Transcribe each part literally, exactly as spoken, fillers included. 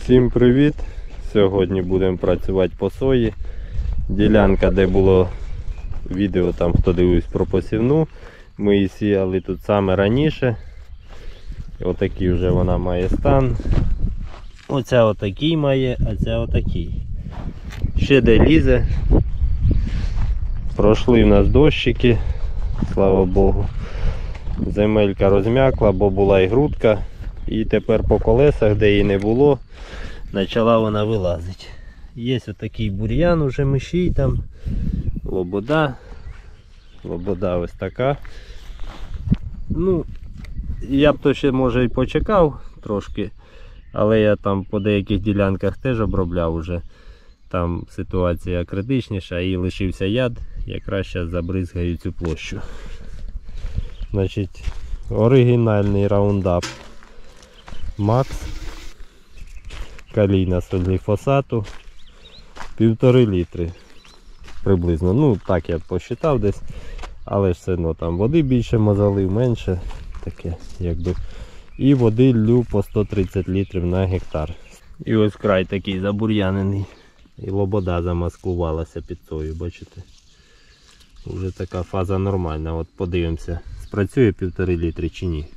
Всім привіт! Сьогодні будемо працювати по сої. Ділянка, де було відео, там хто дивився про посівну, ми її сіяли тут саме раніше. Отакий вже вона має стан. Оця отакий має, а ця отакий. Ще де лізе. Пройшли в нас дощики, слава Богу. Земелька розм'якла, бо була і грудка. І тепер по колесах, де її не було, почала вона вилазити. Є отакий бур'ян, уже мишій там, лобода. Лобода ось така. Ну, я б то ще може і почекав трошки, але я там по деяких ділянках теж обробляв уже. Там ситуація критичніша і лишився яд, якраз зараз забризгаю цю площу. Значить, оригінальний раундап Макс, калійна соль гліфосату, півтори літри приблизно. Ну так я посчитав десь, але ж все одно там води більше мозолив, менше таке якби. І води лью по сто тридцять літрів на гектар. І ось край такий забур'янений. І лобода замаскувалася під сою, бачите? Уже така фаза нормальна. От подивимося, спрацює півтори літри чи ні.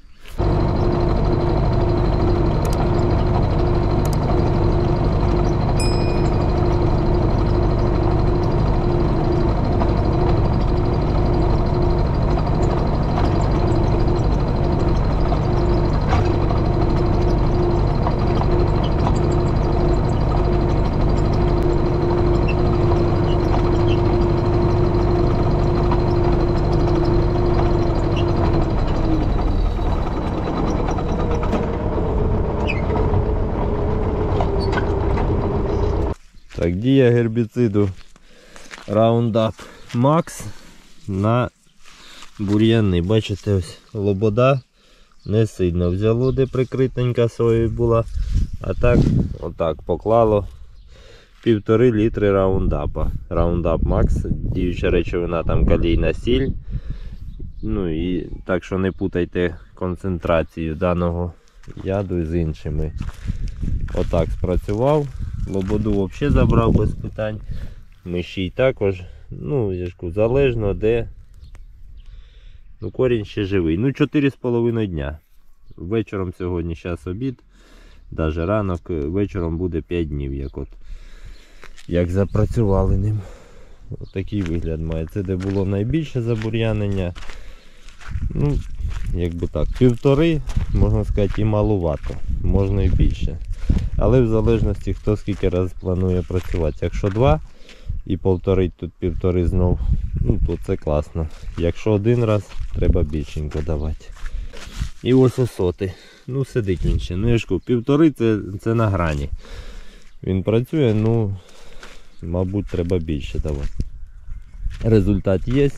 Так, дія гербіциду Roundup Max на бур'яни. Бачите, ось лобода не сильно взяло, де прикритенька соєю була. А так, отак поклало півтори літри раундапа. Roundup Max, діюча речовина, там калійна сіль. Ну і так що не путайте концентрацію даного яду з іншими. Отак спрацював. Лободу взагалі забрав без питань. Мишій також. Ну, я ж кажу, залежно де. Ну, корінь ще живий. Ну, чотири з половиною дня. Вечором сьогодні, зараз обід. Навіть ранок, вечором буде п'ять днів, як от. Як запрацювали ним. Ось такий вигляд має. Це де було найбільше забур'янення. Ну, якби так, півтори, можна сказати, і малувато. Можна і більше. Але в залежності, хто скільки раз планує працювати. Якщо два і повторить тут півтори знов, ну то це класно. Якщо один раз, треба більшенько давати. І ось осоти. Ну сидить він ще. Ну я ж кажу, півтори це, це на грані. Він працює, ну мабуть треба більше давати. Результат є,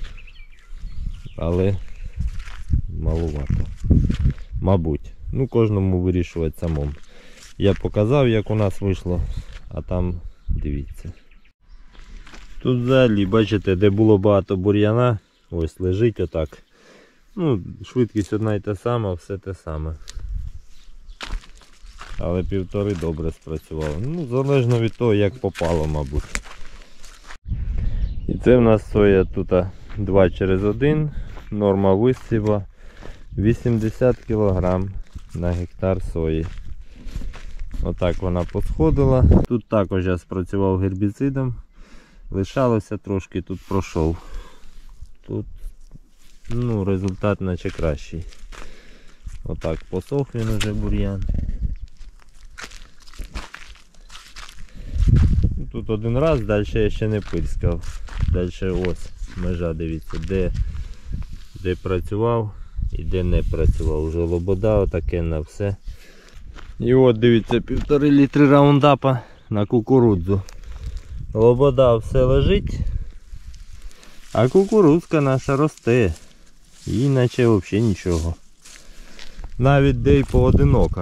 але малувато. Мабуть. Ну кожному вирішувати самому. Я показав, як у нас вийшло, а там дивіться. Тут взагалі, бачите, де було багато бур'яна, ось лежить отак. Ну, швидкість одна і та сама, все те саме. Але півтори добре спрацювало. Ну, залежно від того, як попало, мабуть. І це в нас соя тут два через один, норма висіва вісімдесят кілограм на гектар сої. Отак вона посходила. Тут також я спрацював гербіцидом. Лишалося трошки, тут пройшов. Тут ну, результат наче кращий. Отак посох він уже бур'ян. Тут один раз, далі я ще не пильскав. Далі ось межа, дивіться, де, де працював і де не працював. Уже лобода отаке на все. І от дивіться, півтори літри раундапа на кукурудзу. Лобода все лежить, а кукурудзка наша росте. І наче взагалі нічого. Навіть де й поодинока.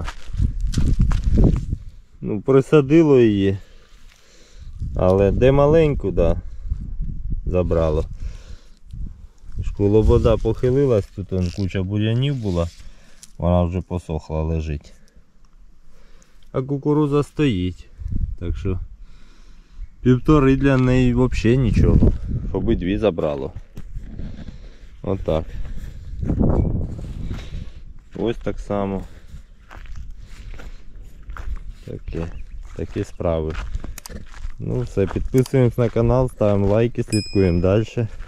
Ну, присадило її. Але де маленьку, да, забрало. Лобода похилилась, тут вон куча бур'янів була, вона вже посохла, лежить. А кукуруза стоїть. Так що півтори для неї взагалі нічого. Обидві забрало. Отак. Ось так само. Такі, такі справи. Ну все, підписуємось на канал, ставимо лайки, слідкуємо далі.